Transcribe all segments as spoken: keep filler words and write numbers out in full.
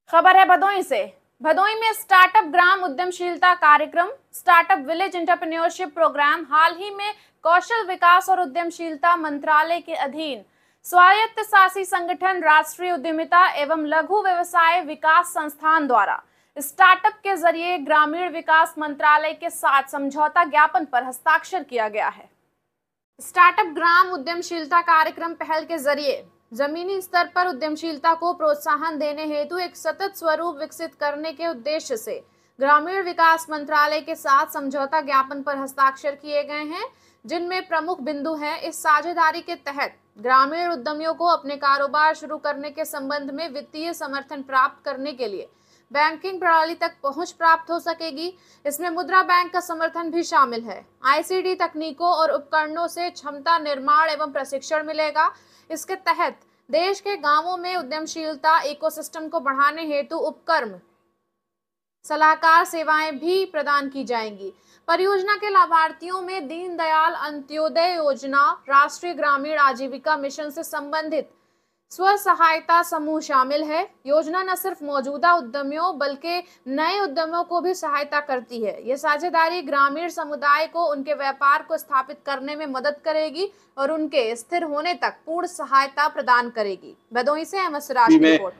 खबर है भदोही से। भदोही में स्टार्टअप ग्राम उद्यमशीलता कार्यक्रम स्टार्टअप विलेज एंटरप्रेन्योरशिप प्रोग्राम हाल ही में कौशल विकास और उद्यमशीलता मंत्रालय के अधीन स्वायत्त शासी संगठन राष्ट्रीय उद्यमिता एवं लघु व्यवसाय विकास संस्थान द्वारा स्टार्टअप के जरिए ग्रामीण विकास मंत्रालय के साथ समझौता ज्ञापन पर हस्ताक्षर किया गया है। स्टार्टअप ग्राम उद्यमशीलता कार्यक्रम पहल के जरिए जमीनी स्तर पर उद्यमशीलता को प्रोत्साहन देने हेतु एक सतत स्वरूप विकसित करने के उद्देश्य से ग्रामीण विकास मंत्रालय के साथ समझौता ज्ञापन पर हस्ताक्षर किए गए हैं, जिनमें प्रमुख बिंदु हैं। इस साझेदारी के तहत ग्रामीण उद्यमियों को अपने कारोबार शुरू करने के संबंध में वित्तीय समर्थन प्राप्त करने के लिए बैंकिंग प्रणाली तक पहुंच प्राप्त हो सकेगी। इसमें मुद्रा बैंक का समर्थन भी शामिल है। आईसीटी तकनीकों और उपकरणों से क्षमता निर्माण एवं प्रशिक्षण मिलेगा। इसके तहत देश के गांवों में उद्यमशीलता इकोसिस्टम को बढ़ाने हेतु उपक्रम सलाहकार सेवाएं भी प्रदान की जाएंगी। परियोजना के लाभार्थियों में दीनदयाल अंत्योदय योजना, राष्ट्रीय ग्रामीण आजीविका मिशन से संबंधित स्व सहायता समूह शामिल है। योजना न सिर्फ मौजूदा उद्यमियों बल्कि नए उद्यमियों को भी सहायता करती है। ये साझेदारी ग्रामीण समुदाय को उनके व्यापार को स्थापित करने में मदद करेगी और उनके स्थिर होने तक पूर्ण सहायता प्रदान करेगी। भदोही से एम एस राज की रिपोर्ट।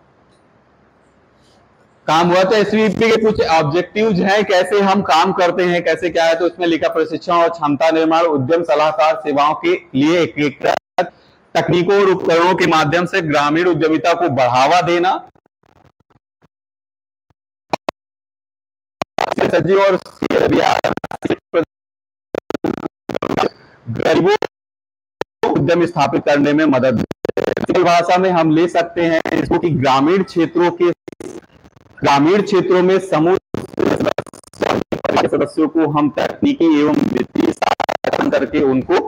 काम हुआ तो एसवीपी के कुछ ऑब्जेक्टिव्स हैं, कैसे हम काम करते हैं, कैसे क्या है, तो इसमें लिखा प्रशिक्षण और क्षमता निर्माण उद्यम सलाहकार सेवाओं के लिए एक तकनीकों और उपकरणों के माध्यम से ग्रामीण उद्यमिता को बढ़ावा देना, सजीव और गरीबों उद्यम स्थापित करने में मदद। भाषा में हम ले सकते हैं इसको कि ग्रामीण क्षेत्रों के ग्रामीण क्षेत्रों में समूह सदस्यों को हम तकनीकी एवं वित्तीय सहायता करके उनको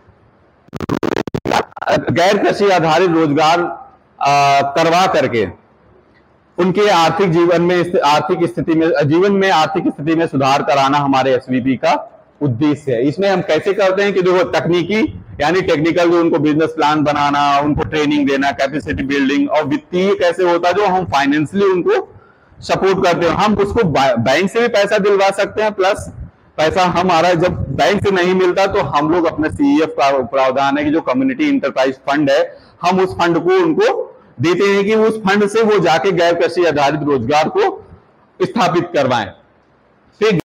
गैर कृषि आधारित रोजगार करवा करके उनके आर्थिक जीवन में आर्थिक स्थिति में जीवन में आर्थिक स्थिति में सुधार कराना हमारे एसवीपी का उद्देश्य है। इसमें हम कैसे करते हैं कि देखो, तकनीकी यानी टेक्निकल जो उनको बिजनेस प्लान बनाना, उनको ट्रेनिंग देना, कैपेसिटी बिल्डिंग, और वित्तीय कैसे होता है जो हम फाइनेंशियली उनको सपोर्ट करते हैं। हम उसको बैंक से भी पैसा दिलवा सकते हैं, प्लस पैसा हमारा जब बैंक से नहीं मिलता तो हम लोग अपने सीईएफ का प्रावधान है कि जो कम्युनिटी इंटरप्राइज फंड है, हम उस फंड को उनको देते हैं कि उस फंड से वो जाके गैर कृषि आधारित रोजगार को स्थापित करवाएं।